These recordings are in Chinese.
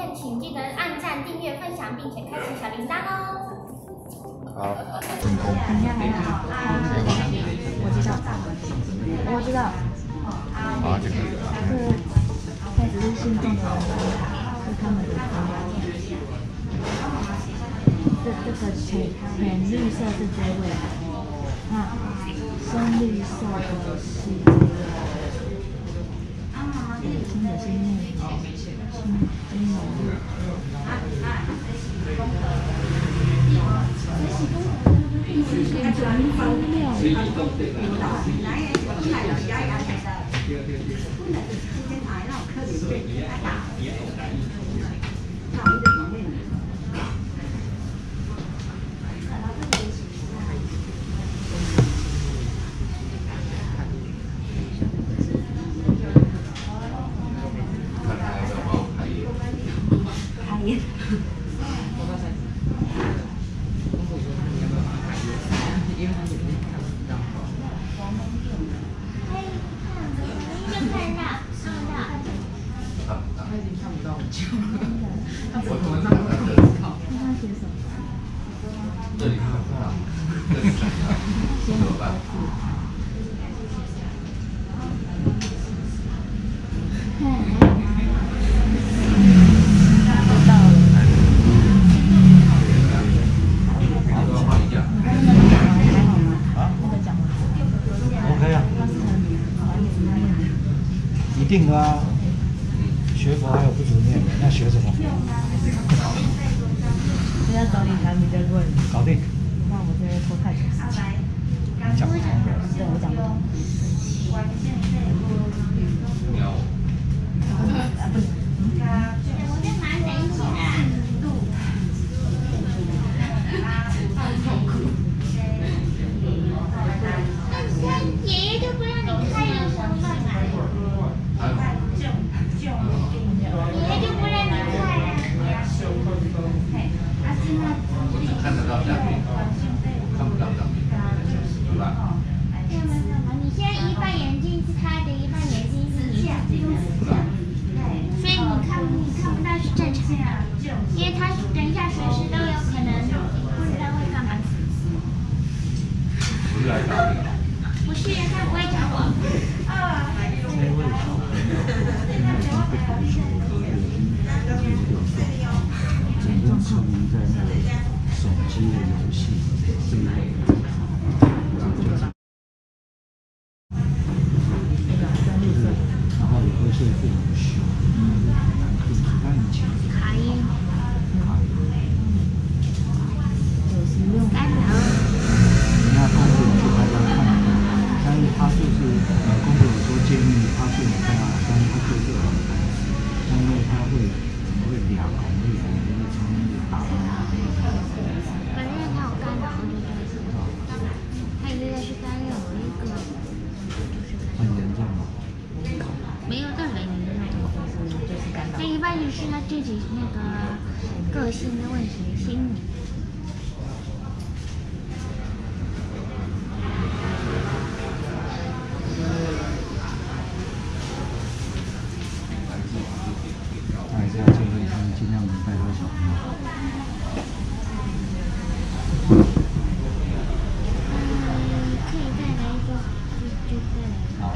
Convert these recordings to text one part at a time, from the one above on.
片，请记得按赞、订阅、分享，并且开启小铃铛哦。 好， 应该还好。我知道，我知道。 好，就可以了。 开始是心动的人，是他们的朋友。这个浅绿色是这位，那深绿色的是这位。青的是内黄，金融绿。 一定的啊，学佛还有不足念的，那学什么？ 现在找你谈比较贵。 搞定。 那我这边拖太久时间。 你讲不通的。 对，我讲不通。 我在忙等你啊。那爷爷就不让你开了什么嘛？爷爷就不让你开了。 我只看得到下面，看不到上面，对吧？ 你现在一半眼睛是他的，一半眼睛是你自己的，所以你看不到是正常的，因为他等一下随时都有可能不知道会干嘛。 不是来找你。 不是，他不会找我。 这位小朋友现在已经不读书了，已经26岁，整天沉迷在那个手机的游戏这一类的。然后也会睡不很熟，因为是很难控制。他以前是卡因，干扰。 人家公主去拍他看的，但是他就是公主有说建议他睡很大，但是他睡这很难，因为他会俩孔会从那个打到他。 反正他有干扰，我就觉得他一个是干扰，一个就是很严重吗？ 没有到很严重，就是干扰。那一半就是他自己那个个性的问题，心理。 还是要建议他们尽量能带到小朋友。 可以再来一个，就再来。 好。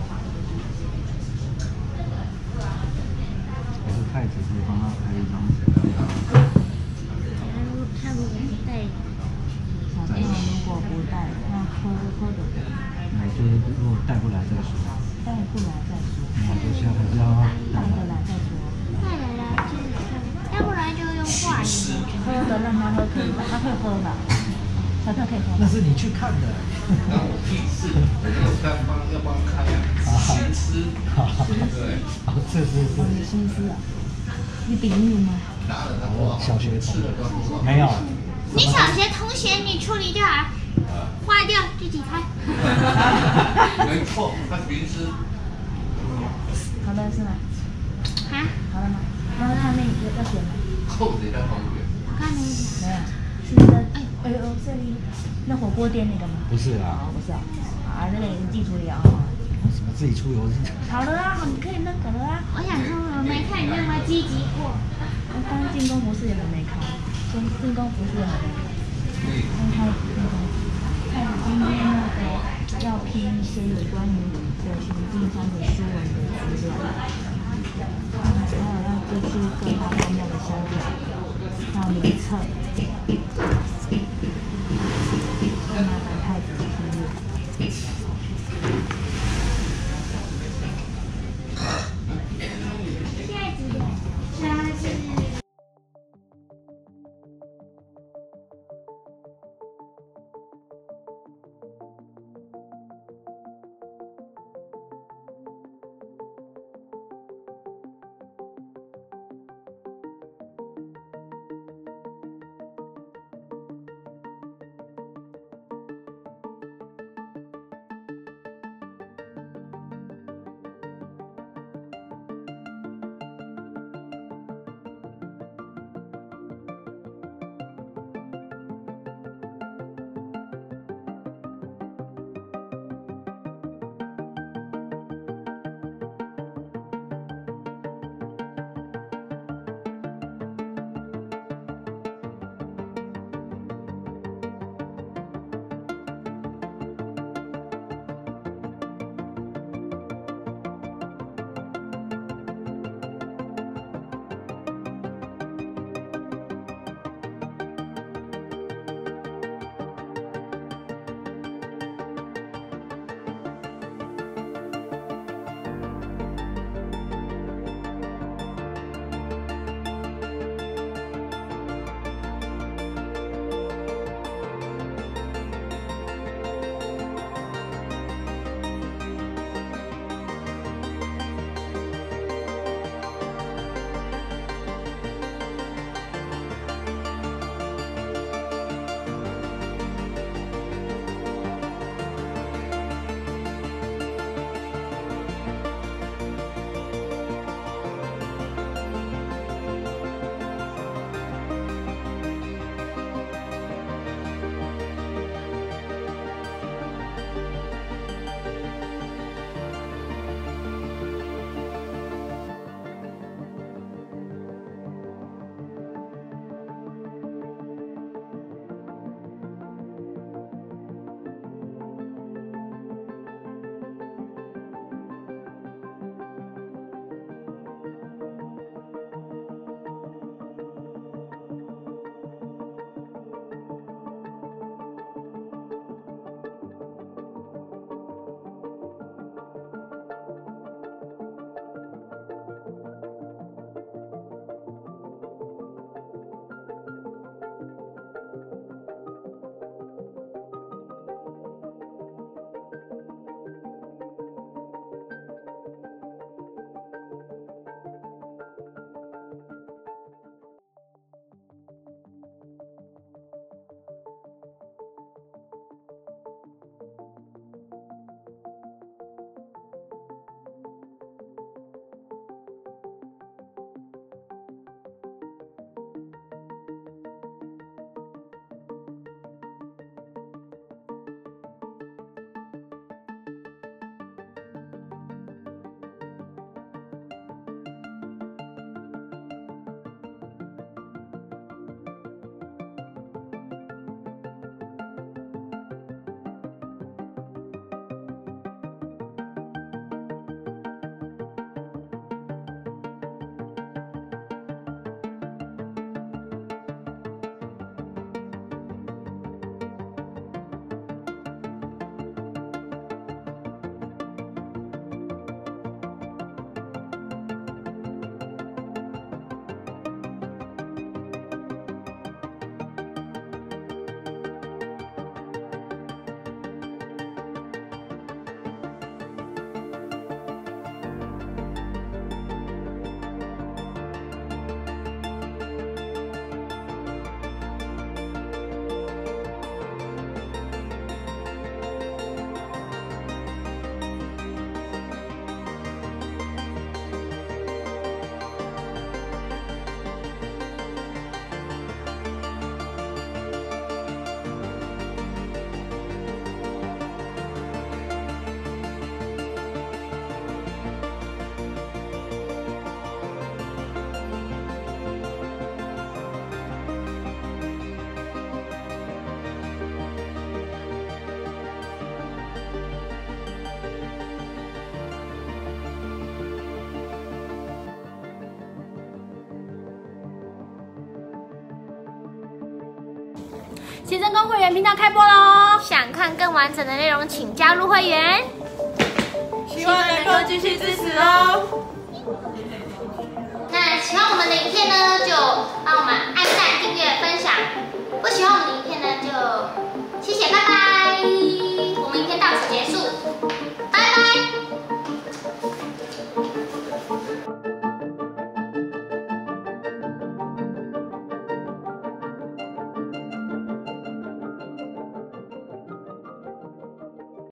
可是太子可以帮他拍一张。 他如果不带， 小朋友如果不带，那喝的。 那就是如果带不来再说。 带不来再说。 那就现在还是要带得来再说。 带来了就是看，要不然就用话语。 喝的让他喝可以吧？他会喝吧？小朋友可以喝。 那是你去看的。 那我屁事，我要帮开啊，心思，对， 你心思啊？你比喻吗？ 拿了他多少？ 小学同吃了多少？ 没有。 你小学同学你处理就好，坏掉自己开。 没错，他平时。 好的是吗？ 啊？ 好了吗？然后上面要写吗？ 扣子也在旁边。 我看没有。 没有，是那个哎呦这里那火锅店那个吗？ 不是啊。 不是啊，啊那个已经寄出了啊。 什么自己出游？ 好了啊，你可以那个了啊。 我想说，我没看你那么积极过。 我刚进攻不是也还没考，进攻不是也还没考。然后看今天那个要拼一些有关于云定山的书文的资料，还有要接触各大方面的消息，要名册，要麻烦太子批阅。 现在几点？现在是。 齐真宫会员频道开播喽！ 想看更完整的内容，请加入会员。 希望能够继续支持哦。 那喜欢我们的影片呢，就帮我们按赞、订阅、分享；不喜欢我们的影片呢，就谢谢，拜拜。